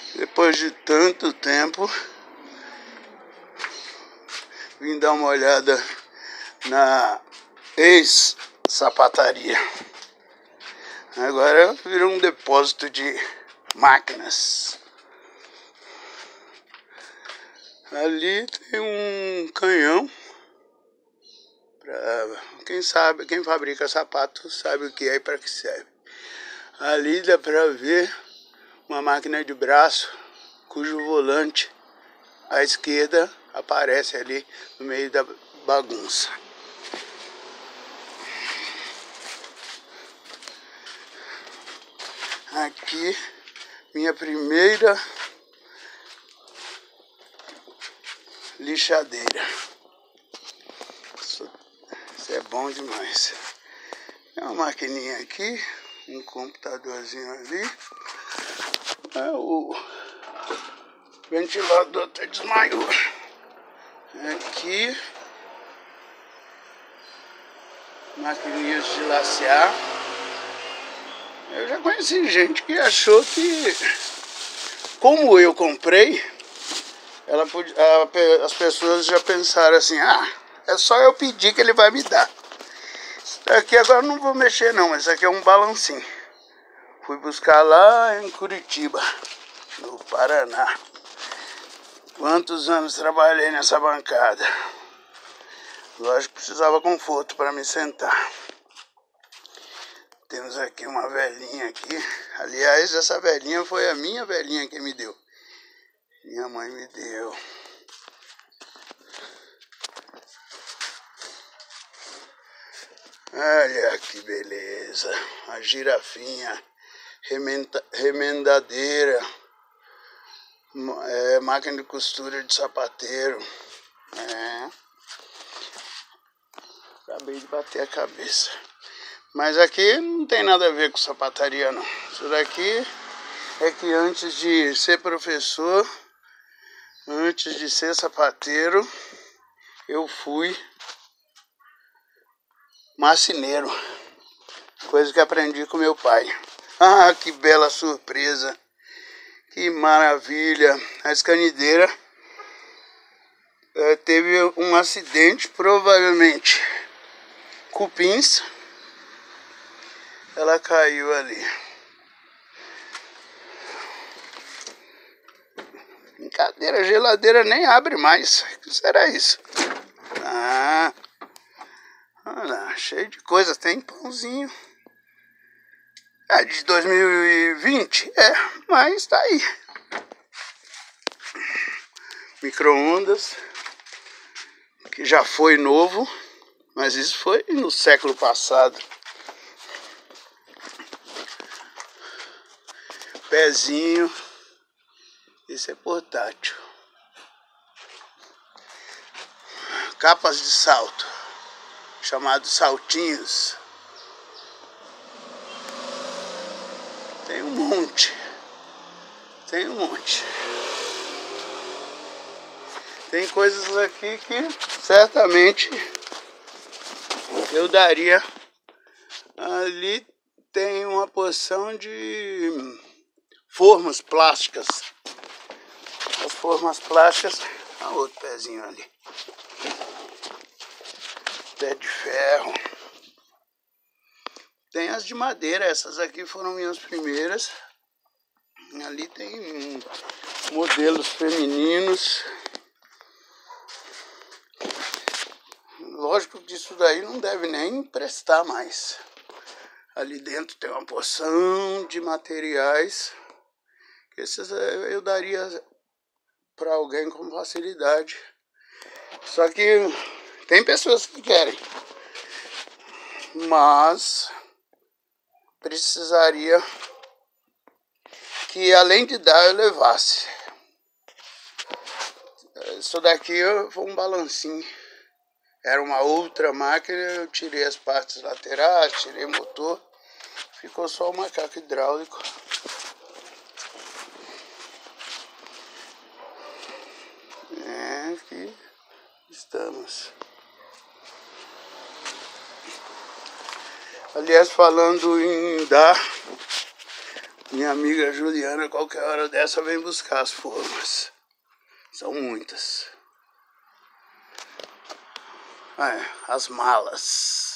Depois de tanto tempo, vim dar uma olhada na ex-sapataria. Agora virou um depósito de máquinas. Ali tem um canhão. Quem sabe, quem fabrica sapato sabe o que é e para que serve. Ali dá para ver uma máquina de braço cujo volante à esquerda aparece ali no meio da bagunça. Aqui minha primeira lixadeira. Isso é bom demais. É uma maquininha aqui, um computadorzinho ali. O ventilador até desmaiou. Aqui, maquininhas de lacear. Eu já conheci gente que achou que, como eu comprei, as pessoas já pensaram assim, é só eu pedir que ele vai me dar. Isso daqui agora eu não vou mexer não, mas isso aqui é um balancinho. Fui buscar lá em Curitiba, no Paraná. Quantos anos trabalhei nessa bancada. Lógico que precisava conforto para me sentar. Temos aqui uma velhinha aqui. Aliás, essa velhinha foi a minha velhinha que me deu. Minha mãe me deu. Olha que beleza. A girafinha. Remendadeira. Máquina de costura de sapateiro. Acabei de bater a cabeça. Mas aqui não tem nada a ver com sapataria não. Isso daqui é que antes de ser professor, antes de ser sapateiro, eu fui marceneiro. Coisa que aprendi com meu pai. Ah, que bela surpresa. Que maravilha. A escanideira teve um acidente, provavelmente cupins. Ela caiu ali. Brincadeira, a geladeira nem abre mais. O que será isso? Olha, cheio de coisa. Tem pãozinho. É de 2020? Mas tá aí. Micro-ondas. Que já foi novo. Mas isso foi no século passado. Pezinho. Esse é portátil. Capas de salto, chamados saltinhos. Tem um monte. Tem um monte. Tem coisas aqui que certamente eu daria. Ali tem uma porção de formas plásticas. As formas plásticas. Olha outro pezinho ali. Pé de ferro. Tem as de madeira. Essas aqui foram minhas primeiras. Ali tem modelos femininos. Lógico que isso daí não deve nem prestar mais. Ali dentro tem uma porção de materiais. Que esses eu daria para alguém com facilidade. Só que tem pessoas que querem. Mas precisaria que além de dar eu levasse. Isso daqui foi um balancinho. Era uma outra máquina, eu tirei as partes laterais, tirei o motor. Ficou só o macaco hidráulico. Aqui estamos. Aliás, falando em dar, Minha amiga Juliana, qualquer hora dessa, vem buscar as formas. São muitas. As malas.